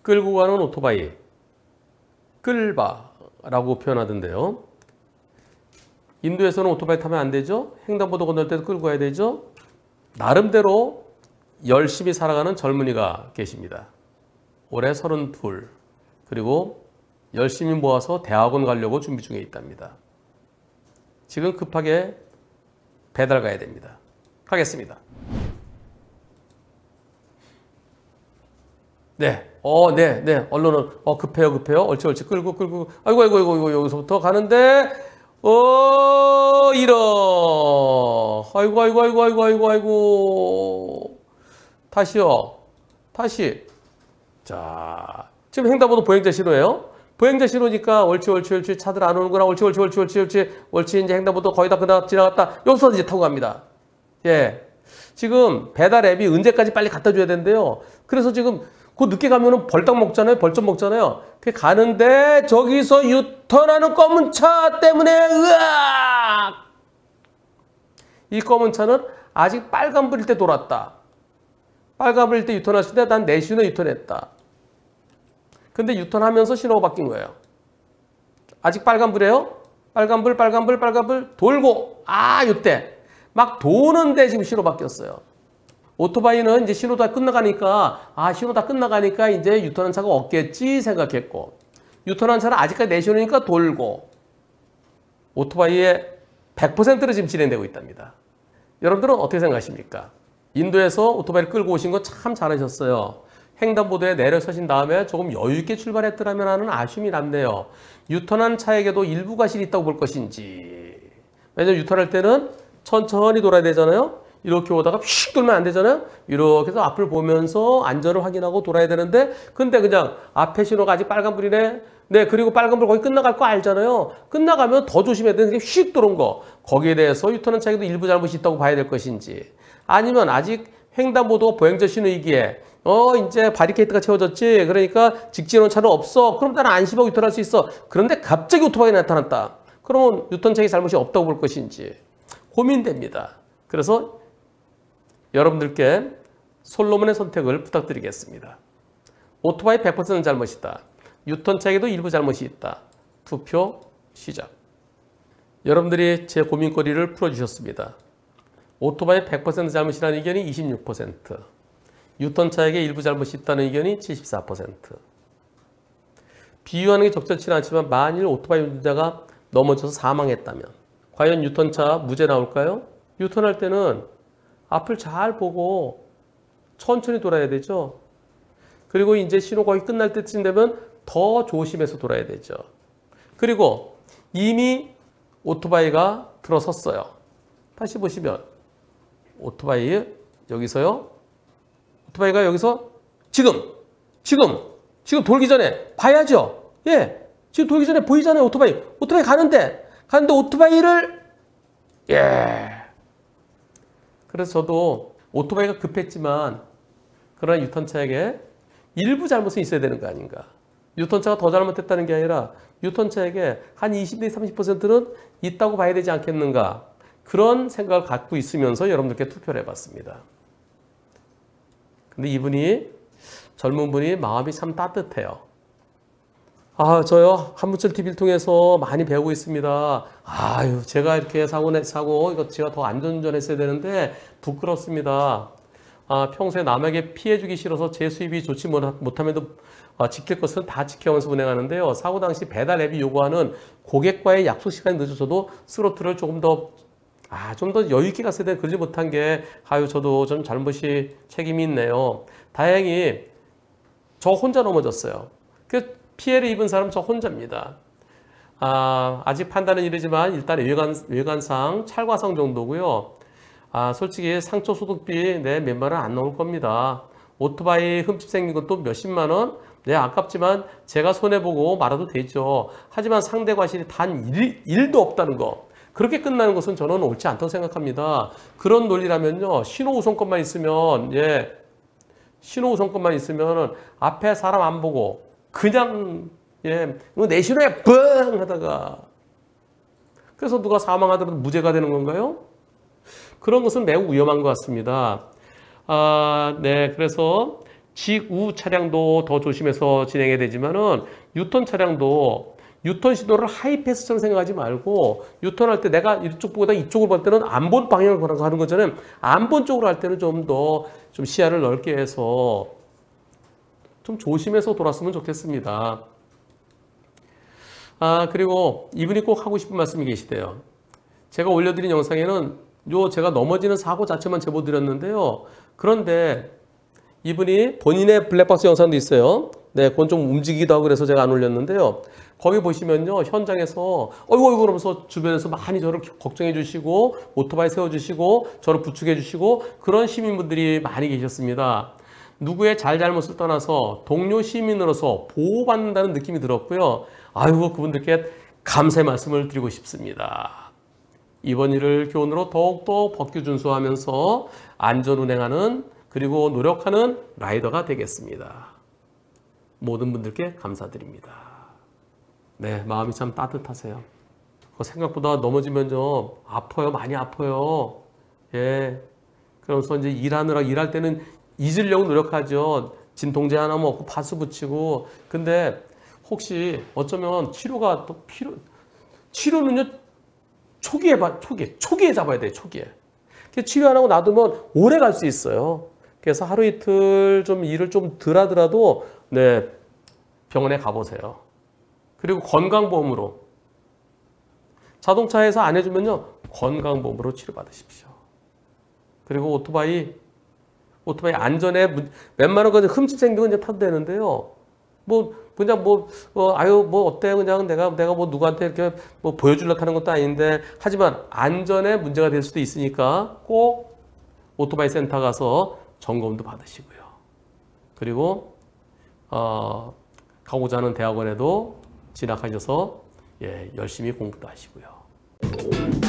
끌고 가는 오토바이, 끌바라고 표현하던데요. 인도에서는 오토바이 타면 안 되죠. 횡단보도 건널 때도 끌고 가야 되죠. 나름대로 열심히 살아가는 젊은이가 계십니다. 올해 32. 그리고 열심히 모아서 대학원 가려고 준비 중에 있답니다. 지금 급하게 배달 가야 됩니다. 가겠습니다. 네. 네. 언론은 급해요. 옳지. 끌고. 아이고. 여기서부터 가는데 이런. 아이고. 다시. 자, 지금 횡단보도 보행자 신호예요. 보행자 신호니까 옳지. 차들 안 오는구나. 옳지. 이제 횡단보도 거의 다 지나갔다. 여기서 이제 타고 갑니다. 예. 지금 배달 앱이 언제까지 빨리 갖다 줘야 된대요. 그래서 지금 그 늦게 가면은 벌점 먹잖아요. 그 가는데 저기서 유턴하는 검은 차 때문에 으악! 이 검은 차는 아직 빨간불일 때 돌았다. 빨간불일 때 유턴했을 때 난 내 신호에 유턴했다. 근데 유턴하면서 신호가 바뀐 거예요. 아직 빨간불이에요. 빨간불 돌고 이때 막 도는데 지금 신호 바뀌었어요. 오토바이는 이제 신호 다 끝나가니까 이제 유턴한 차가 없겠지 생각했고, 유턴한 차는 아직까지 내 신호니까 돌고, 오토바이의 100%로 지금 진행되고 있답니다. 여러분들은 어떻게 생각하십니까? 인도에서 오토바이를 끌고 오신 거 참 잘하셨어요. 횡단보도에 내려서신 다음에 조금 여유있게 출발했더라면 하는 아쉬움이 남네요. 유턴한 차에게도 일부 과실이 있다고 볼 것인지. 왜냐면 유턴할 때는 천천히 돌아야 되잖아요. 이렇게 오다가 휙 돌면 안 되잖아요. 이렇게 해서 앞을 보면서 안전을 확인하고 돌아야 되는데, 근데 그냥 앞에 신호가 아직 빨간불이네. 네, 그리고 빨간불 거의 끝나갈 거 알잖아요. 끝나가면 더 조심해야 되는 게 휙 들어온 거. 거기에 대해서 유턴한 차에도 일부 잘못이 있다고 봐야 될 것인지, 아니면 아직 횡단보도 보행자 신호이기에 이제 바리케이트가 채워졌지. 그러니까 직진하는 차는 없어. 그럼 나는 안심하고 유턴할 수 있어. 그런데 갑자기 오토바이가 나타났다. 그러면 유턴차의 잘못이 없다고 볼 것인지 고민됩니다. 그래서 여러분들께 솔로몬의 선택을 부탁드리겠습니다. 오토바이 100%는 잘못이다. 유턴차에도 일부 잘못이 있다. 투표 시작. 여러분들이 제 고민거리를 풀어주셨습니다. 오토바이 100% 잘못이라는 의견이 26%, 유턴차에게 일부 잘못이 있다는 의견이 74%. 비유하는 게 적절치는 않지만 만일 오토바이 운전자가 넘어져서 사망했다면 과연 유턴차 무죄 나올까요? 유턴할 때는 앞을 잘 보고 천천히 돌아야 되죠. 그리고 이제 신호 거의 끝날 때쯤 되면 더 조심해서 돌아야 되죠. 그리고 이미 오토바이가 들어섰어요. 다시 보시면 오토바이 여기서요. 오토바이가 여기서 지금 돌기 전에 봐야죠. 예, 지금 돌기 전에 보이잖아요. 오토바이 가는데 오토바이를 그래서 저도 오토바이가 급했지만 그러나 유턴차에게 일부 잘못은 있어야 되는 거 아닌가. 유턴차가 더 잘못했다는 게 아니라 유턴차에게 한 20, 30%는 있다고 봐야 되지 않겠는가. 그런 생각을 갖고 있으면서 여러분들께 투표를 해봤습니다. 근데 이분이, 젊은 분이 마음이 참 따뜻해요. 저요 한문철 TV를 통해서 많이 배우고 있습니다. 제가 이렇게 사고 이거 제가 더 안전운전했어야 되는데 부끄럽습니다. 평소에 남에게 피해주기 싫어서 제 수입이 좋지 못함에도 지킬 것은 다 지켜가면서 운행하는데요. 사고 당시 배달 앱이 요구하는 고객과의 약속 시간이 늦어져도 스로틀을 조금 더 좀 더 여유 있게 갔어야 되는데 그러지 못한 게 저도 좀 잘못이 책임이 있네요. 다행히 저 혼자 넘어졌어요. 그 피해를 입은 사람 저 혼자입니다. 아직 판단은 이르지만 일단 외관상 찰과상 정도고요. 솔직히 상처 소득비 몇만 원 안 나올 겁니다. 오토바이 흠집 생긴 것도 몇십만 원? 네, 아깝지만 제가 손해보고 말아도 되죠. 하지만 상대 과실이 단 1도 없다는 거. 그렇게 끝나는 것은 저는 옳지 않다고 생각합니다. 그런 논리라면요. 신호 우선권만 있으면, 신호 우선권만 있으면 앞에 사람 안 보고 그냥 내 신호에 뻥 하다가 그래서 누가 사망하더라도 무죄가 되는 건가요? 그런 것은 매우 위험한 것 같습니다. 네, 그래서 직우 차량도 더 조심해서 진행해야 되지만은 유턴 차량도 유턴 신호를 하이패스처럼 생각하지 말고 유턴할 때 내가 이쪽보다 이쪽을 볼 때는 안 본 방향을 가는 거잖아요. 안 본 쪽으로 할 때는 좀 더 좀 시야를 넓게 해서 좀 조심해서 돌았으면 좋겠습니다. 그리고 이분이 꼭 하고 싶은 말씀이 계시대요. 제가 올려드린 영상에는 제가 넘어지는 사고 자체만 제보 드렸는데요. 그런데 이분이 본인의 블랙박스 영상도 있어요. 네, 그건 좀 움직이기도 하고 그래서 제가 안 올렸는데요. 거기 보시면요, 현장에서 어이구 그러면서 주변에서 많이 저를 걱정해 주시고 오토바이 세워주시고 저를 부축해 주시고 그런 시민분들이 많이 계셨습니다. 누구의 잘잘못을 떠나서 동료 시민으로서 보호받는다는 느낌이 들었고요. 아이고 그분들께 감사의 말씀을 드리고 싶습니다. 이번 일을 교훈으로 더욱더 법규 준수하면서 안전운행하는 그리고 노력하는 라이더가 되겠습니다. 모든 분들께 감사드립니다. 네, 마음이 참 따뜻하세요. 생각보다 넘어지면 좀 아파요. 많이 아파요. 예. 그러면서 이제 일할 때는 잊으려고 노력하죠. 진통제 하나 먹고 파스 붙이고. 근데 혹시 어쩌면 치료가 또 치료는요, 초기에 잡아야 돼요, 초기에. 치료 안 하고 놔두면 오래 갈 수 있어요. 그래서 하루 이틀 좀 일을 좀 덜 하더라도, 네, 병원에 가보세요. 그리고 건강보험으로. 자동차에서 안 해주면요, 건강보험으로 치료받으십시오. 그리고 오토바이 안전에 웬만한 거 흠집 생긴 건 이제 타도 되는데요. 그냥 어때? 그냥 내가 누구한테 이렇게 보여주려고 하는 것도 아닌데, 하지만 안전에 문제가 될 수도 있으니까 꼭 오토바이 센터 가서 점검도 받으시고요. 그리고, 가고자 하는 대학원에도 진학하셔서, 예, 열심히 공부도 하시고요.